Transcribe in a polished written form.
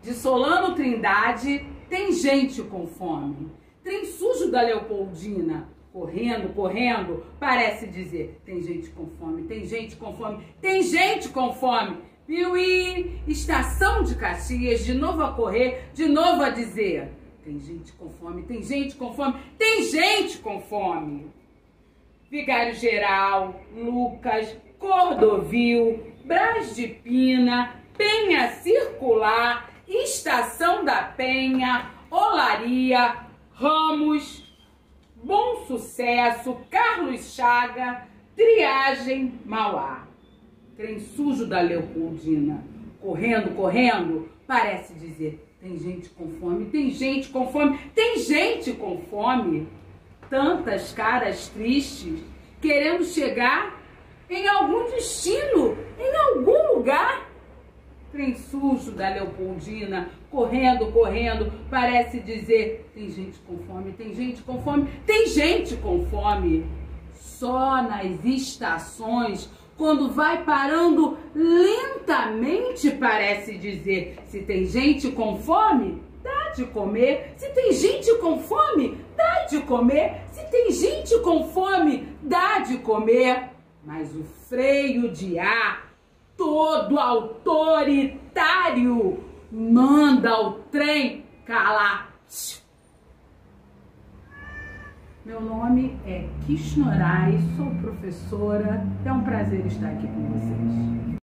De Solano Trindade, tem gente com fome. Trem sujo da Leopoldina, correndo, correndo, parece dizer, tem gente com fome, tem gente com fome, tem gente com fome. Piuí, estação de Caxias, de novo a correr, de novo a dizer, tem gente com fome, tem gente com fome, tem gente com fome. Vigário Geral, Lucas, Cordovil, Brás de Pina, Penha Circular, Estação da Penha, Olaria, Ramos, Bom Sucesso, Carlos Chaga, Triagem, Mauá. Trem sujo da Leopoldina, correndo, correndo, parece dizer, tem gente com fome, tem gente com fome, tem gente com fome. Tantas caras tristes, querendo chegar em algum destino, em algum lugar. Trem sujo da Leopoldina, correndo, correndo, parece dizer, tem gente com fome, tem gente com fome, tem gente com fome. Só nas estações, quando vai parando lentamente, parece dizer, se tem gente com fome, dá de comer. Se tem gente com fome, dá de comer. Se tem gente com fome, dá de comer. Mas o freio de ar, todo autoritário, manda o trem calar. Meu nome é Kish Norais, sou professora. É um prazer estar aqui com vocês.